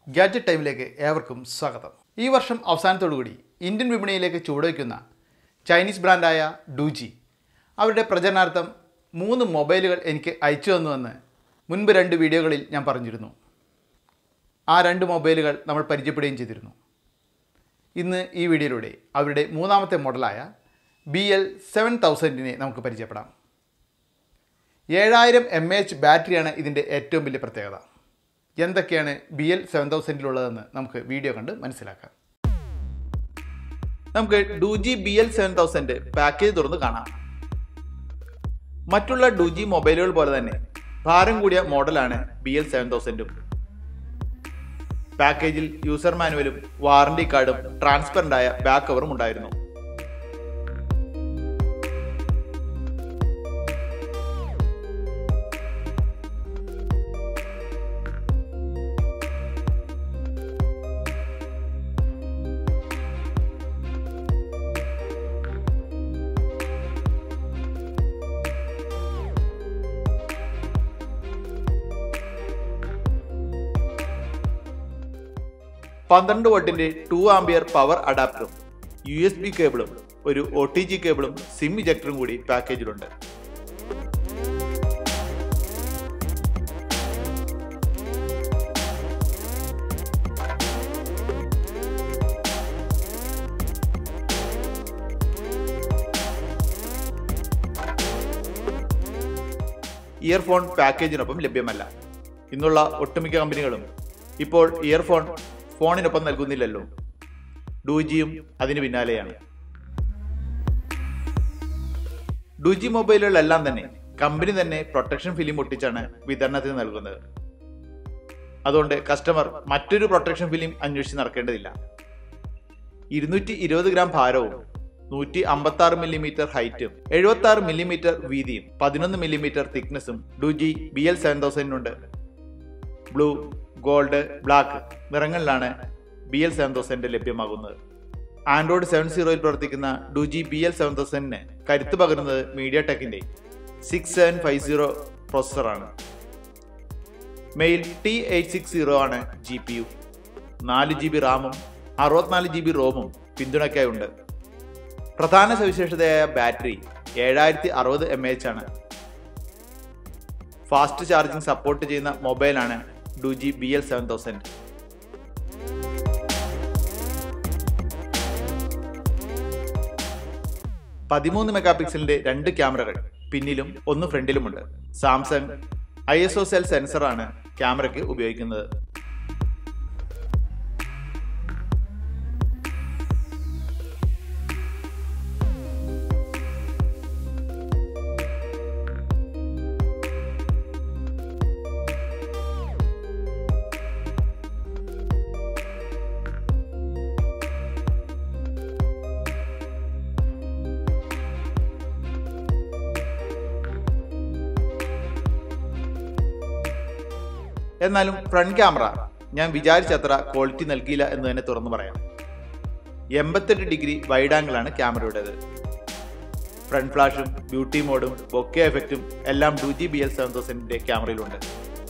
Gadget ടൈമിലേക്ക് ഏവർക്കും സ്വാഗതം. ഈ വർഷം അവസാനത്തോടുകൂടി ഇന്ത്യൻ വിപണിയിലേക്ക് ചുവടുവയ്ക്കുന്ന ചൈനീസ് ബ്രാൻഡായ ഡൂജി അവരുടെ പ്രചരണാർത്ഥം 3 മൊബൈലുകൾ എനിക്ക് അയച്ചു തന്നുവെന്ന് മുൻപ് 2 വീഡിയോകളിൽ ഞാൻ പറഞ്ഞിരുന്നു. ആ 2 മൊബൈലുകൾ നമ്മൾ പരിചയപ്പെടുകയും ചെയ്തിരുന്നു. ഇന്ന് ഈ വീഡിയോയിലൂടെ അവരുടെ 3ാമത്തെ മോഡലായ BL7000നെ നമുക്ക് പരിചയപ്പെടാം. 7000 mAh ബാറ്ററിയാണ് ഇതിൻ്റെ ഏറ്റവും വലിയ പ്രത്യേകത. എന്തൊക്കെയാണ് BL7000ലുള്ളതെന്ന് നമുക്ക് വീഡിയോ കണ്ട് മനസ്സിലാക്കാം. നമുക്ക് ഡൂജി BL7000 പാക്കേജ് തുറന്ന് കാണാം. മറ്റുള്ള ഡൂജി മൊബൈലുകൾ പോലെ തന്നെ ഭാരം കൂടിയ മോഡലാണ് BL7000ഉം. പാക്കേജിൽ യൂസർ മാനുവലും വാറണ്ടി കാർഡും ട്രാൻസ്പെറൻ്റായ ബാക്ക് കവറും ഉണ്ടായിരുന്നു. പന്ത്രണ്ട് വോട്ടിന്റെ 2 ആംപിയർ പവർ അഡാപ്റ്ററും USB കേബിളും ഒരു OTG കേബിളും സിം ഇജക്ടറും കൂടി പാക്കേജിലുണ്ട്. ഇയർഫോൺ പാക്കേജിനൊപ്പം ലഭ്യമല്ല. ഇന്നുള്ള ഒട്ടുമിക്ക കമ്പനികളും ഇപ്പോൾ ഇയർഫോൺ ഫോണിനൊപ്പം നൽകുന്നില്ലല്ലോ. ഡൂജിയും അതിന് പിന്നാലെയാണ്. ഡൂജി മൊബൈലുകളെല്ലാം തന്നെ കമ്പനി തന്നെ പ്രൊട്ടക്ഷൻ ഫിലിം ഒട്ടിച്ചാണ് വിതരണത്തിന് നൽകുന്നത്. അതുകൊണ്ട് കസ്റ്റമർ മറ്റൊരു പ്രൊട്ടക്ഷൻ ഫിലിം അന്വേഷിച്ച് നടക്കേണ്ടതില്ല. 220 ഗ്രാം ഭാരവും 156 മില്ലിമീറ്റർ ഹൈറ്റും 76 മില്ലിമീറ്റർ വീതിയും 11 മില്ലിമീറ്റർ തിക്നെസ്സും ഡൂജി BL7000നുണ്ട്. ബ്ലൂ, ഗോൾഡ്, ബ്ലാക്ക് നിറങ്ങളിലാണ് BL7000 ലഭ്യമാകുന്നത്. ആൻഡ്രോയിഡ് 7.0ൽ പ്രവർത്തിക്കുന്ന ഡൂജി BL7000ന് കരുത്ത് പകരുന്നത് മീഡിയടെക്കിന്റെ 6750 പ്രോസസ്സറാണ്. മെയിൽ T860 ആണ് GPU. 4GB റാമും 64GB റോമും പിന്തുണയ്ക്കായുണ്ട്. പ്രധാന സവിശേഷതയായ ബാറ്ററി 7060 mAh ആണ്. ഫാസ്റ്റ് ചാർജിംഗ് സപ്പോർട്ട് ചെയ്യുന്ന മൊബൈലാണ് ഡൂജി BL7000. പതിമൂന്ന് മെഗാപിക്സലിന്റെ 2 ക്യാമറകൾ പിന്നിലും 1 ഫ്രണ്ടിലുമുണ്ട്. സാംസങ് ISO സെൽ സെൻസറാണ് ക്യാമറയ്ക്ക് ഉപയോഗിക്കുന്നത്. എന്നാലും ഫ്രണ്ട് ക്യാമറ ഞാൻ വിചാരിച്ചത്ര ക്വാളിറ്റി നൽകിയില്ല എന്ന് തന്നെ തുറന്നു പറയാം. 88 ഡിഗ്രി വൈഡ് ആംഗിളാണ് ക്യാമറയുടേത്. ഫ്രണ്ട് ഫ്ലാഷും ബ്യൂട്ടി മോഡും ബൊക്കെ എഫക്റ്റും എല്ലാം ഡൂജി BL7000ന്റെ ക്യാമറയിലുണ്ട്.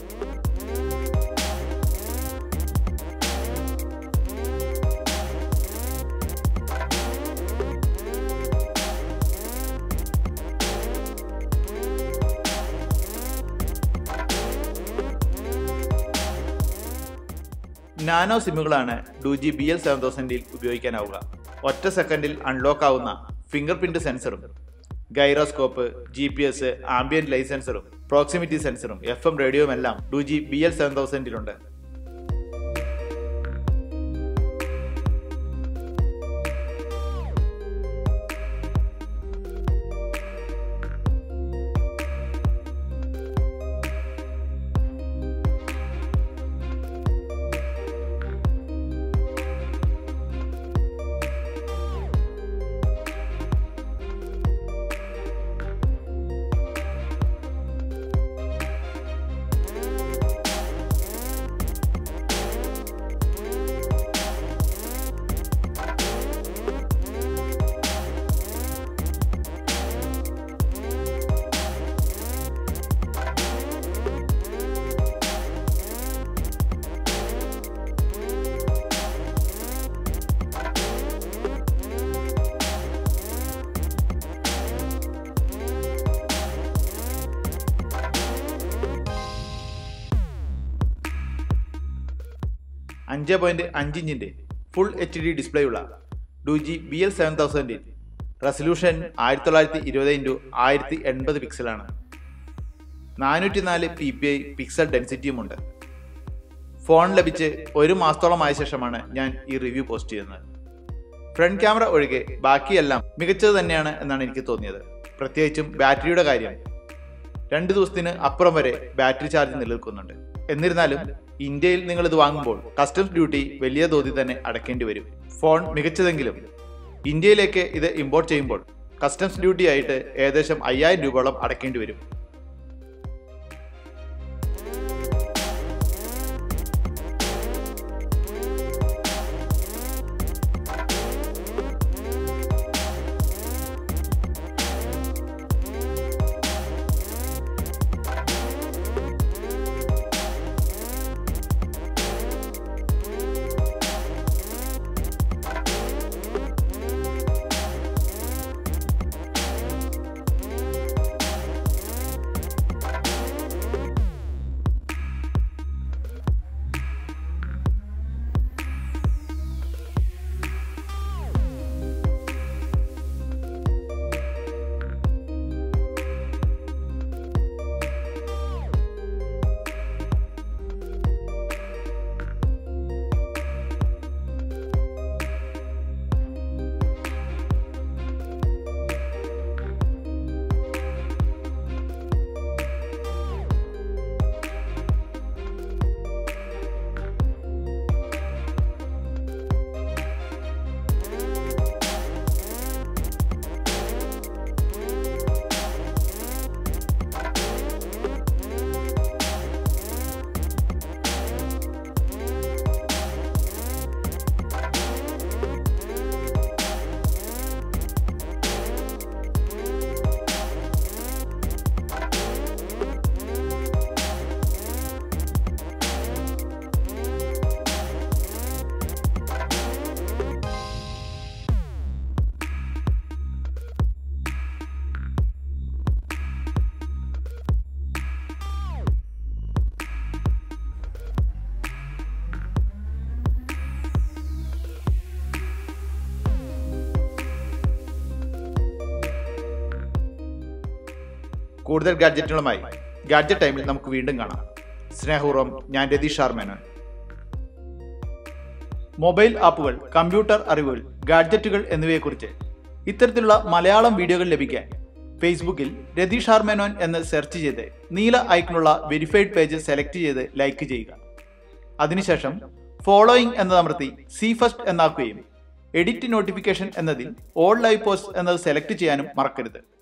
നാനോ സിമ്മുകളാണ് ഡൂജി BL7000ൽ ഉപയോഗിക്കാനാവുക. ഒറ്റ സെക്കൻഡിൽ അൺലോക്ക് ആവുന്ന ഫിംഗർ പ്രിന്റ് സെൻസറും ഗൈറോസ്കോപ്പ്, GPS, ആംബിയന്റ് ലൈറ്റ് സെൻസറും പ്രോക്സിമിറ്റി സെൻസറും FM റേഡിയോയും എല്ലാം ഡൂജി BL7000ലുണ്ട്. 5.5 ഇഞ്ചിൻ്റെ ഫുൾ HD ഡിസ്പ്ലേ ഉള്ള ഡൂജി BL7000 റെസൊല്യൂഷൻ 1920x1080 പിക്സലാണ്. 404 ppi പിക്സൽ ഡെൻസിറ്റിയുമുണ്ട്. ഫോൺ ലഭിച്ച് 1 മാസത്തോളമായ ശേഷമാണ് ഞാൻ ഈ റിവ്യൂ പോസ്റ്റ് ചെയ്യുന്നത്. ഫ്രണ്ട് ക്യാമറ ഒഴികെ ബാക്കിയെല്ലാം മികച്ചത് തന്നെയാണ് എന്നാണ് എനിക്ക് തോന്നിയത്. പ്രത്യേകിച്ചും ബാറ്ററിയുടെ കാര്യം 2 ദിവസത്തിന് അപ്പുറം വരെ ബാറ്ററി ചാർജ് നിലനിൽക്കുന്നുണ്ട്. എന്നിരുന്നാലും ഇന്ത്യയിൽ നിങ്ങൾ ഇത് വാങ്ങുമ്പോൾ കസ്റ്റംസ് ഡ്യൂട്ടി വലിയ തോതിൽ തന്നെ അടയ്ക്കേണ്ടി വരും. ഫോൺ മികച്ചതെങ്കിലും ഇന്ത്യയിലേക്ക് ഇത് ഇമ്പോർട്ട് ചെയ്യുമ്പോൾ കസ്റ്റംസ് ഡ്യൂട്ടി ആയിട്ട് ഏകദേശം 5000 രൂപയോളം അടയ്ക്കേണ്ടി വരും. കൂടുതൽ ഗാഡ്ജറ്റുകളുമായി ഗാഡ്ജറ്റ് ടൈമിൽ നമുക്ക് വീണ്ടും കാണാം. സ്നേഹപൂർവ്വം, ഞാൻ രതീഷ് ആർ മേനോൻ. മൊബൈൽ ആപ്പുകൾ, കമ്പ്യൂട്ടർ അറിവുകൾ, ഗാഡ്ജറ്റുകൾ എന്നിവയെക്കുറിച്ച് ഇത്തരത്തിലുള്ള മലയാളം വീഡിയോകൾ ലഭിക്കാൻ ഫേസ്ബുക്കിൽ രതീഷ് ആർ മേനോൻ എന്ന് സെർച്ച് ചെയ്ത് നീല ഐക്കണുള്ള വെരിഫൈഡ് പേജ് സെലക്ട് ചെയ്ത് ലൈക്ക് ചെയ്യുക. അതിനുശേഷം ഫോളോയിങ് എന്നതമർത്തി സി ഫസ്റ്റ് എന്നാക്കുകയും എഡിറ്റ് നോട്ടിഫിക്കേഷൻ എന്നതിൽ ഓൾ ലൈവ് പോസ്റ്റ് എന്നത് സെലക്ട് ചെയ്യാനും മറക്കരുത്.